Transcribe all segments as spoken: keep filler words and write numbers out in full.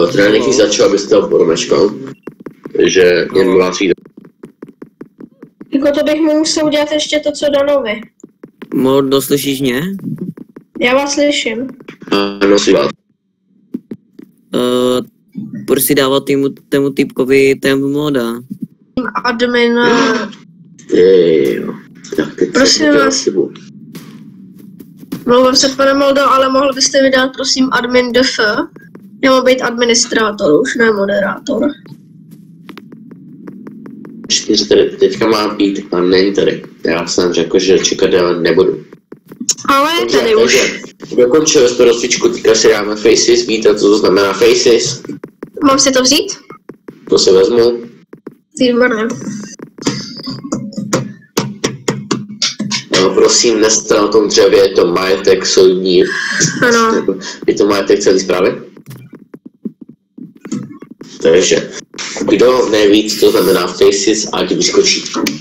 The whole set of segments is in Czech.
Uh, trénink již začal, abyste to promeškal. Takže jen vás jít. Jako to bych mu musel udělat ještě to, co Danovi. Mordo, slyšíš mě? Já vás slyším. Ano, si vás. Uh, proč si dávat týmu, tému typkovi tému moda? Admin... Tyjo. Prosím vás. Mluvím se, pane Moldo, ale mohl byste mi dát, prosím, admin df? Já mám být administrátor, už ne moderátor. čtyři tady teďka má být a není tady. Já jsem řekl, že čekat déle nebudu. Ale je tady takže, už. Dokončili jsme rozcvičku, teďka si dáme faces, víte, co to znamená faces? Mám si to vzít? To se vezmu. Výborně. No, prosím, neste na tom dřevě, je to majetek solidní. Ano. Je to majetek celý zprávy? Takže, kdo neví, co to znamená faces, ať vyskočí.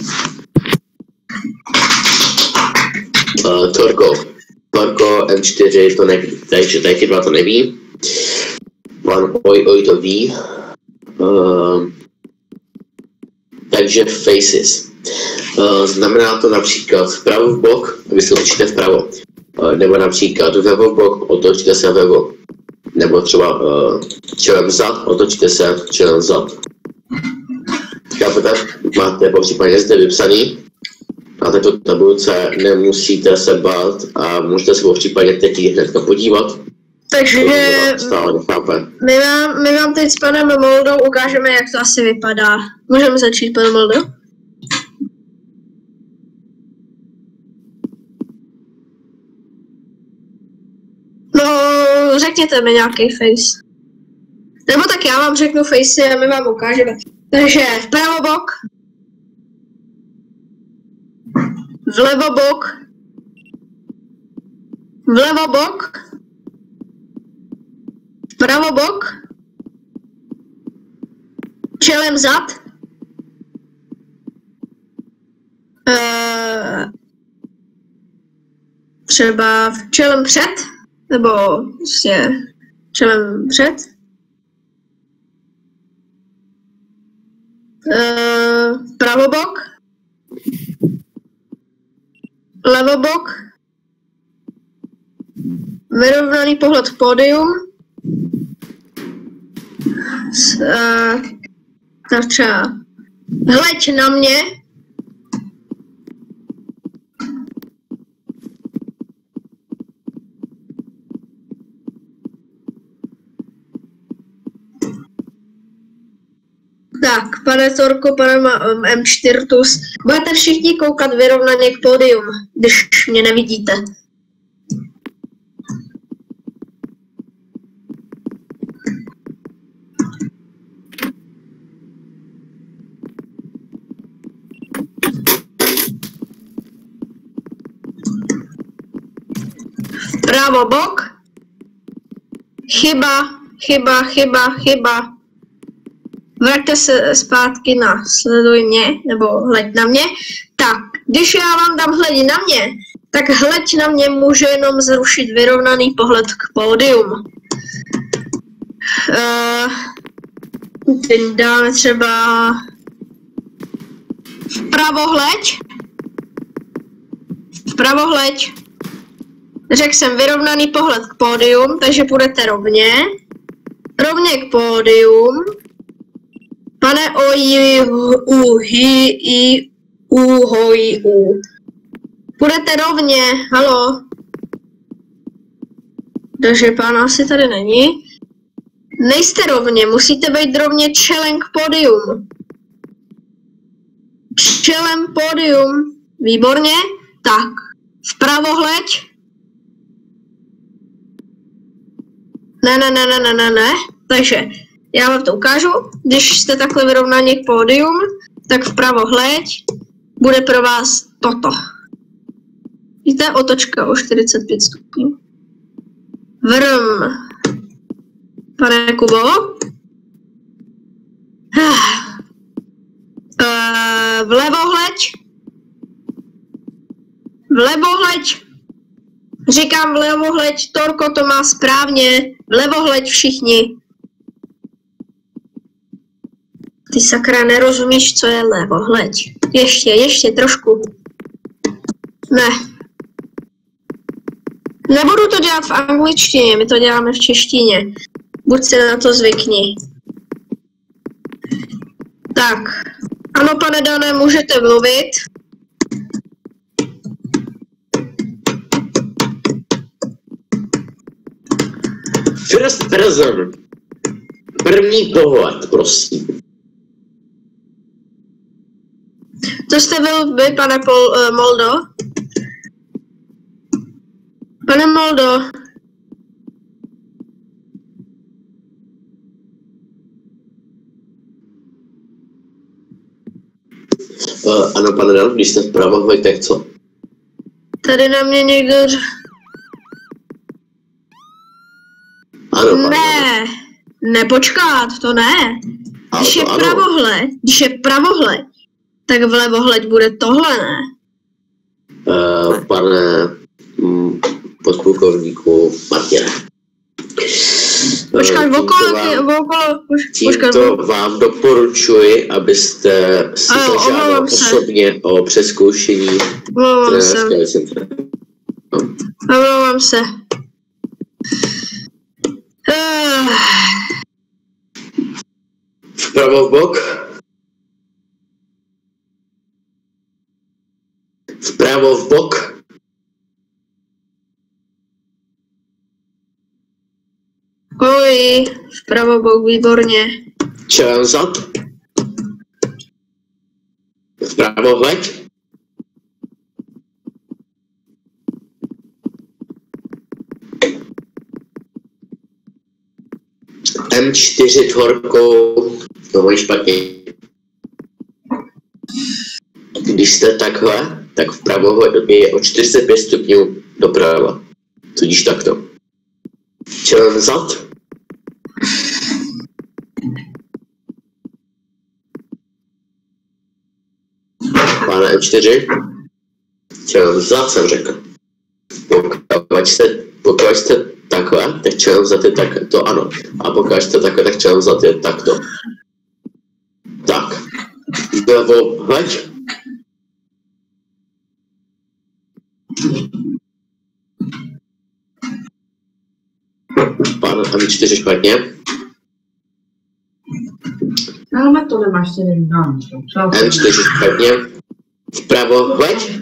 Uh, Torko. Torko M čtyři to neví, takže tady ty dva to neví. Pan Oj Oj to ví. Uh, takže faces. Uh, znamená to například vpravo v bok, vy se otočíte vpravo. Uh, nebo například vlevo v bok, otočíte se vlevo. Nebo třeba uh, čelem vzad, otočíte se čelem vzad. Chápete? Máte po případě zde vypsaný. Na této tabulce nemusíte se bát a můžete se po případě teď hnedka podívat. Takže stále nechápe. My vám, my vám teď s panem Moldou ukážeme, jak to asi vypadá. Můžeme začít, pane Moldo? No, řekněte mi nějaký face. Nebo tak já vám řeknu face a my vám ukážeme. Takže vpravo bok. Vlevo bok. Vlevo bok. Vpravo bok. Čelem zad. Uh, třeba čelem před. Nebo prostě čelem před. Uh, pravo bok. Levo bok. Vyrovnaný pohled k pódium. Uh, tak třeba hleď na mě. Tak, pane Torko, pane M čtyři tus, budete všichni koukat vyrovnaně k pódium, když mě nevidíte. Pravo bok. Chyba, chyba, chyba, chyba. Vraťte se zpátky na sleduj mě, nebo hleď na mě. Tak, když já vám dám hleď na mě, tak hleď na mě může jenom zrušit vyrovnaný pohled k pódium. Uh, teď dáme třeba vpravo hleď. Vpravo hleď. Řekl jsem vyrovnaný pohled k pódium, takže půjdete rovně. Rovně k pódium. Pane oji, u, hi, i, u, hoj, u. Půjdete rovně, halo. Takže pán asi tady není. Nejste rovně, musíte být rovně čelem k pódium. Čelem pódium. Výborně. Tak, vpravo hleď. Ne, ne, ne, ne, ne, ne, ne. Takže já vám to ukážu. Když jste takhle vyrovnaně k pódium, tak vpravo hleď. Bude pro vás toto. Víte, otočka o čtyřicet pět stupňů. Vrm. Pane Kubo. Uh, vlevo hleď. Vlevo hleď. Říkám vlevo hleď, Torko to má správně. Vlevo hleď všichni. Ty sakra, nerozumíš, co je levo, hleď. Ještě, ještě trošku. Ne. Nebudu to dělat v angličtině, my to děláme v češtině. Buď se na to zvykni. Tak. Ano, pane Dané, můžete mluvit. First person. První pohled, prosím. To jste byl vy, pane Pol, uh, Moldo? Pane Moldo. Uh, ano, pane Dan, když jste vpravo, hoď, tak co? Tady na mě někdo... Ano, pane Ne, nepočkat, to ne. Když Ale je to ano. pravohled, když je pravohled, tak vlevohled bude tohle, ne? Uh, pane mm, podplukovníku Martine. Počkat, Uh, okolo, tímto ty, vám, okolo, poč- počkat, tímto vo- vám doporučuji, abyste si Ano, zažádal omlouvám se. osobně o přezkoušení omlouvám se, trenérské licence. omlouvám se. Uh, Vpravo v bok. Vpravo v bok. oj, vpravo bok, výborně. Čelem zad. Vpravo hleď. M čtyři tvorkou, to mají špatně. Když jste takhle, tak vpravo je o čtyřicet pět stupňů doprava. Tudíž takto. Čelem zad. Pane M čtyři. Čelem zad jsem řekl. Pokud jste, pokud jste takhle, tak čelem zad je tak, to ano. A pokud jste takhle, tak čelem zad je takto. Tak. Vlevo hleď. Pan M čtyři špatně. Ale to nemáš jeden dám. M čtyři špatně. Vpravo hleď.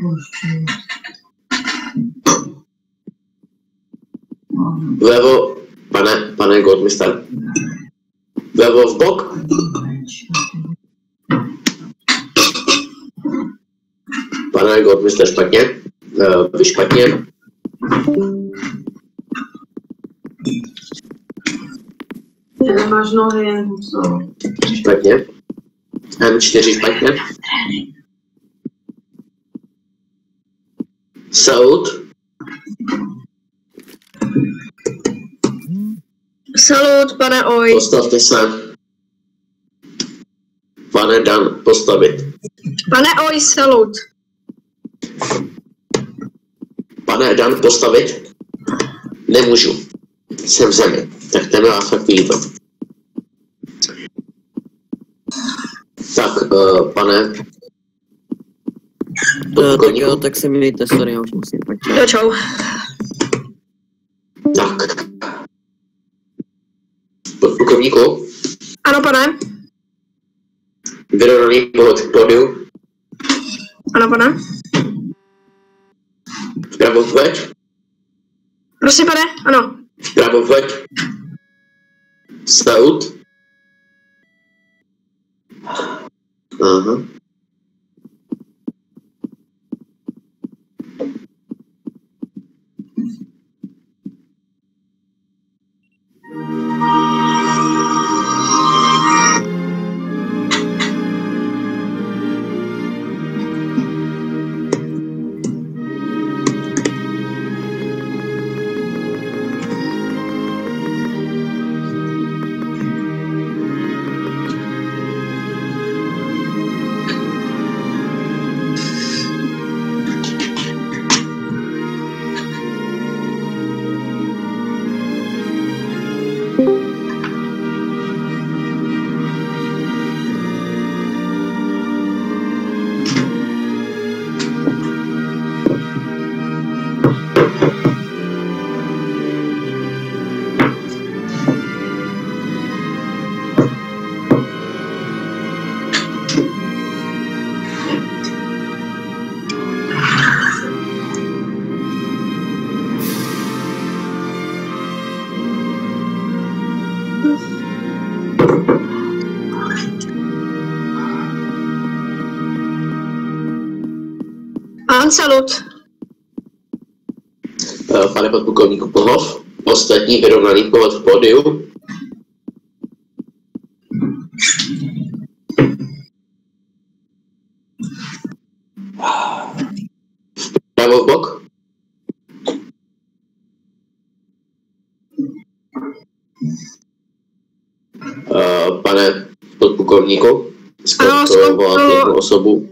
Vlevo, pane, pane Goldmister. Vlevo v bok. Pane Goldmister špatně. Uh, vy špatně. Ty nemáš nohy, jen co? Špatně. M čtyři špatně. Salut. Salut, pane Oj. Postavte se. Pane Dan, postavit. Pane Oj, salut. Pane Dan, postavit. Nemůžu. Jsem v zemi. Tak ten má fakt výjít. Tak, uh, pane. Uh, tak jo, tak se mějte, sorry, já už musím pak. Jo, čau. Tak. Podplukovníku, Ano, pane. vyrovnaný pohled k pódiu. Ano, pane. Vpravo vleď. Prosím, pane. Ano. Vpravo vleď. Salut. Aha. salut. Uh, pane podplukovníku Plhov, ostatní vyrovnaný povod v pódiu. Vpravo v bok. Uh, pane podplukovníku, zkontrolovat jednu osobu.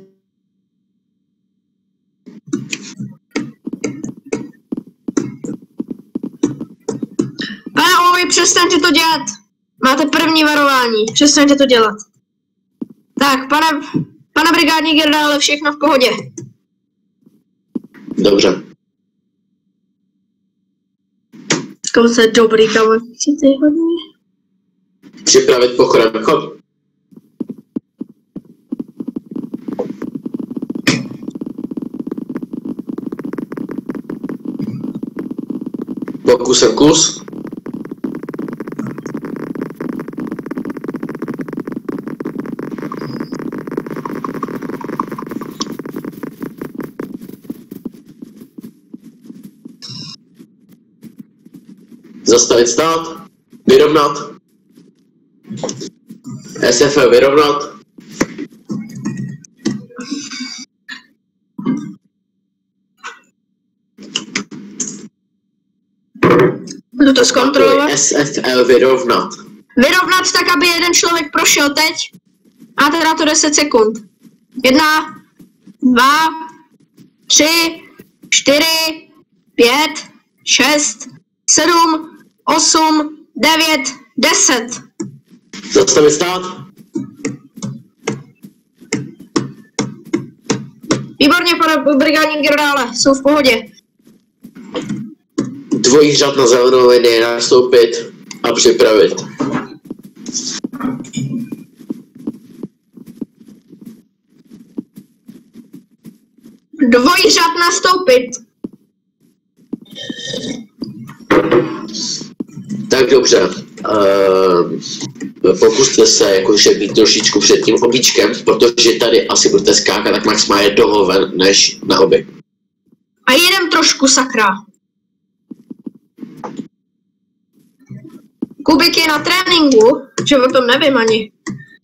Pane Ovi, přestaňte to dělat. Máte první varování. Přestaňte to dělat. Tak, pane, pane brigádní generále, všechno v pohodě. Dobře. To je dobrý, kamarádi, ty hodně. Připravit pochodem chod. Pokusem kus. Zastavit stát. Vyrovnat. S F vyrovnat. Budu to zkontrolovat. S F L vyrovnat. Vyrovnat tak, aby jeden člověk prošel teď. A teda to deset sekund. Jedna, dva, tři, čtyři, pět, šest, sedm, osm, devět, deset. Zastavit stát. Výborně, pane brigádní generále, jsou v pohodě. Dvojí řad na zelenou linii nastoupit a připravit. Dvojí řad nastoupit. Tak dobře. Uh, pokuste se jakože být trošičku před tím obíčkem, protože tady asi budete skákat tak maximálně toho ven, než na oby. A jedem trošku, sakra. Kubik je na tréninku, že o tom nevím ani.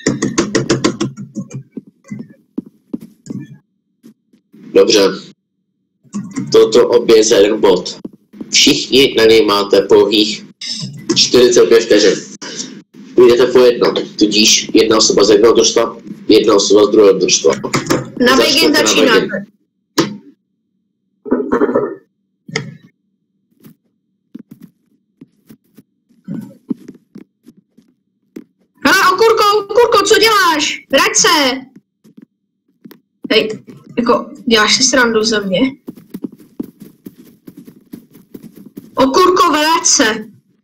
Dobře. Toto obě za jeden bod. Všichni na něj máte pouhých čtyřicet pět vteřin. Půjdete po jedno, tudíž jedna osoba z jednoho družstva, jedna osoba z druhého družstva. Na begin začínáte. Hele, okurko, okurko, co děláš? Vrať se! Hej, jako, děláš si srandu ze mě? Okurko, vrať se!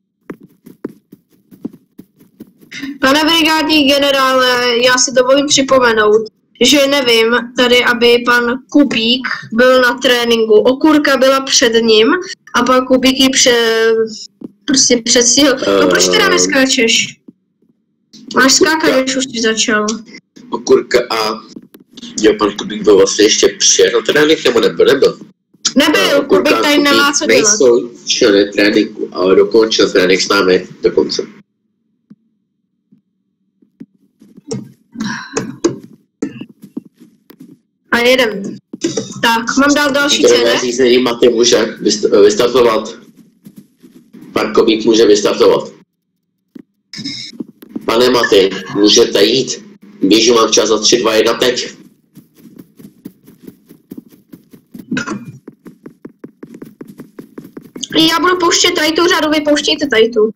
Pane brigádní generále, já si dovolím připomenout, že nevím tady, aby pan Kubík byl na tréninku. Okurka byla před ním a pan Kubík ji pře... prostě předstihl. No proč teda neskáčeš? Máš skákat, když už jsi začal. Okurka a... Jo, pan Kubík byl vlastně ještě přijel na trénink, nebo nebyl, nebyl? Nebyl, uh, Kubík tady nemá co dělat. Nejsou členy tréninku, ale dokončil trénink s námi dokonce. A jedem. Tak, mám dát další ceny. Řízení Maty může vystartovat. Pan Kubík může vystartovat. Pane Maty, můžete jít. Běží mám čas za tři, dva, jedna teď. Já budu pouštět tady tu řadu, vy pouštějte tady tu.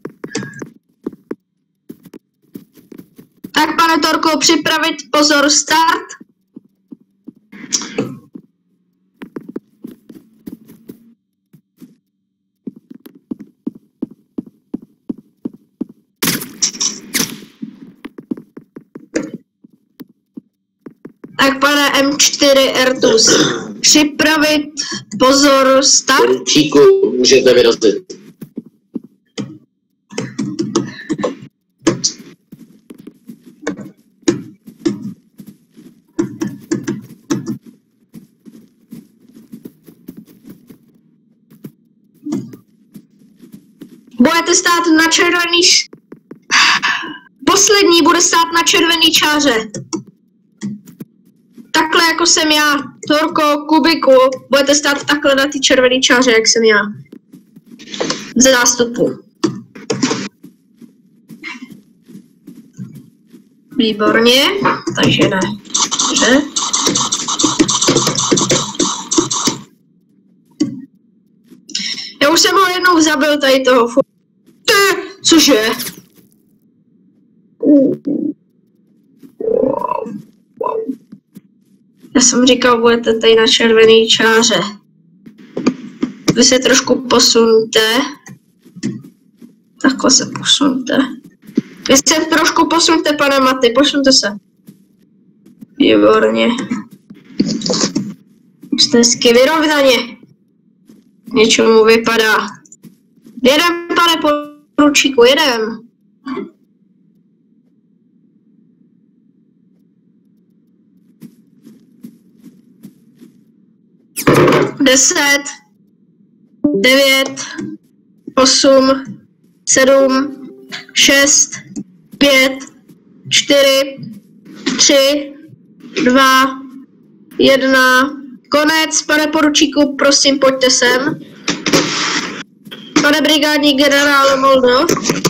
Tak, pane Torko, připravit, pozor, start. Tak, pane M čtyři Ertus, připravit, pozor, start. Poručíku, můžete vyrazit. budete stát na červený... Poslední bude stát na červený čáře. Takhle jako jsem já. Torko, Kubiku, budete stát takhle na ty červený čáře, jak jsem já. Z zástupu. Výborně, takže ne. Dobře. Já už jsem ho jednou zabil tady toho. Ty, cože? Wow. Wow. Já jsem říkal, budete tady na červený čáře. Vy se trošku posunte. Takhle se posunte. Vy se trošku posunte, pane Maty, posunte se. Výborně. Jste hezky vyrovnaně. Něčemu vypadá. Jedem, pane poručíku, jedem. Deset, devět, osm, sedm, šest, pět, čtyři, tři, dva, jedna. Konec, pane poručíku, prosím, pojďte sem. Pane brigádní generále Moldo.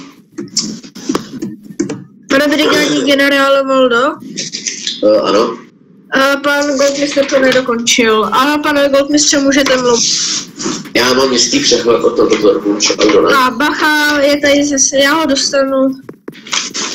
Pane brigádní generále Moldo. Uh, ano. A pan Goldmistr to nedokončil. Ano, pane Goldmistře, můžete mluvit. Já mám jistý přehled o tomto dokončil, ne? A bacha, je tady zase, já ho dostanu.